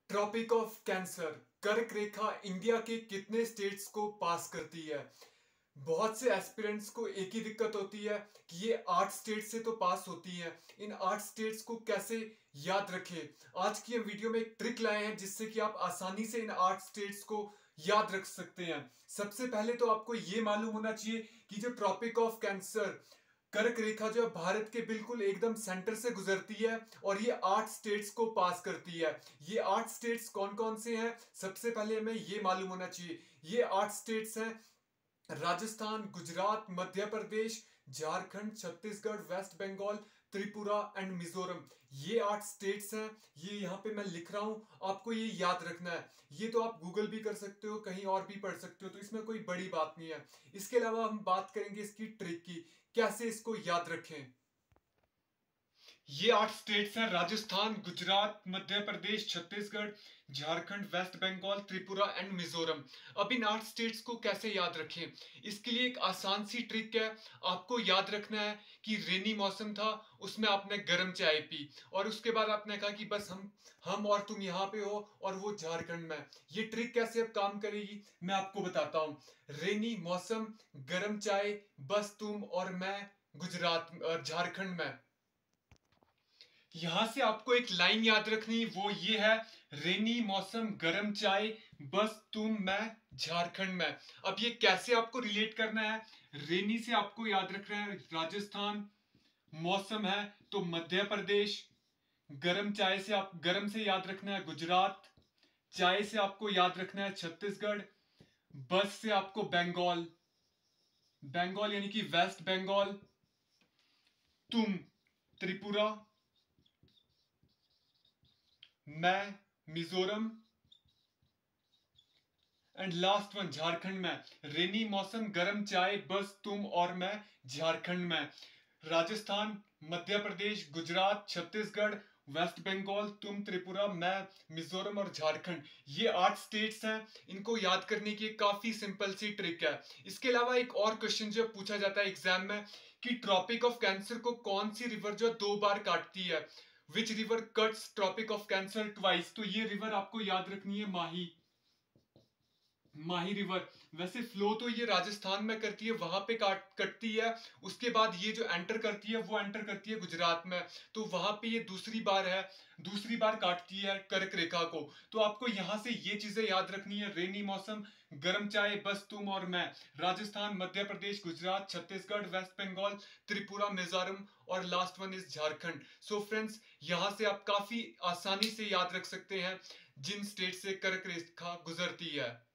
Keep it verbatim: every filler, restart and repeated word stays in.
Tropic of cancer कर्क रेखा India के कितने स्टेट्स को पास करती है। बहुत से एस्पिरेंट्स को एक ही दिक्कत होती है कि ये आठ स्टेट से तो पास होती है, इन आठ स्टेट्स को कैसे याद रखें। आज की हम वीडियो में एक ट्रिक लाए हैं जिससे कि आप आसानी से इन आठ स्टेट्स को याद रख सकते हैं। सबसे पहले तो आपको ये मालूम होना चाहिए कि जो ट्रॉपिक ऑफ कैंसर कर्क रेखा जो है भारत के बिल्कुल एकदम सेंटर से गुजरती है और ये आठ स्टेट्स को पास करती है। ये आठ स्टेट्स कौन कौन से हैं, सबसे पहले हमें ये मालूम होना चाहिए। ये आठ स्टेट्स हैं राजस्थान, गुजरात, मध्य प्रदेश, झारखंड, छत्तीसगढ़, वेस्ट बंगाल, त्रिपुरा एंड मिजोरम। ये आठ स्टेट्स हैं। ये यहाँ पे मैं लिख रहा हूं, आपको ये याद रखना है। ये तो आप गूगल भी कर सकते हो, कहीं और भी पढ़ सकते हो, तो इसमें कोई बड़ी बात नहीं है। इसके अलावा हम बात करेंगे इसकी ट्रिक की, कैसे इसको याद रखें। ये आठ स्टेट्स हैं राजस्थान, गुजरात, मध्य प्रदेश, छत्तीसगढ़, झारखंड, वेस्ट बंगाल, त्रिपुरा एंड मिजोरम। अब इन आठ स्टेट्स को कैसे याद रखें, इसके लिए एक आसान सी ट्रिक है। आपको याद रखना है कि रेनी मौसम था, उसमें आपने गर्म चाय पी और उसके बाद आपने कहा कि बस हम हम और तुम यहाँ पे हो और वो झारखंड में। ये ट्रिक कैसे अब काम करेगी मैं आपको बताता हूँ। रेनी मौसम, गर्म चाय, बस तुम और मैं गुजरात झारखंड में। यहां से आपको एक लाइन याद रखनी, वो ये है, रेनी मौसम, गरम चाय, बस तुम मैं झारखंड में। अब ये कैसे आपको रिलेट करना है। रेनी से आपको याद रखना है राजस्थान, मौसम है तो मध्य प्रदेश, गरम चाय से आप गरम से याद रखना है गुजरात, चाय से आपको याद रखना है छत्तीसगढ़, बस से आपको बंगाल, बंगाल यानी कि वेस्ट बंगाल, तुम त्रिपुरा, मैं Mizoram and last one Jharkhand में। रेनी मौसम, गरम चाय, बस तुम और मैं झारखंड में। राजस्थान, मध्य प्रदेश, गुजरात, छत्तीसगढ़, वेस्ट बंगाल, तुम त्रिपुरा, मैं मिजोरम और झारखंड। ये आठ स्टेट्स हैं। इनको याद करने की काफी सिंपल सी ट्रिक है। इसके अलावा एक और क्वेश्चन जो पूछा जाता है एग्जाम में कि ट्रॉपिक ऑफ कैंसर को कौन सी रिवर जो दो बार काटती है, which river cuts tropic of cancer twice. तो ये रिवर आपको याद रखनी है माही, माही रिवर। वैसे फ्लो तो ये राजस्थान में करती है, वहां पे काट कटती है। उसके बाद ये जो एंटर करती है वो एंटर करती है गुजरात में, तो वहां पे ये दूसरी बार है, दूसरी बार काटती है कर्क रेखा को। तो आपको यहां से ये चीजें याद रखनी है, रेनी मौसम, गर्म चाय, बस तुम और मैं, राजस्थान, मध्य प्रदेश, गुजरात, छत्तीसगढ़, वेस्ट बंगाल, त्रिपुरा, मिजोरम और last one is Jharkhand. So friends, यहां से आप काफी आसानी से याद रख सकते हैं जिन स्टेट से कर्क रेखा गुजरती है।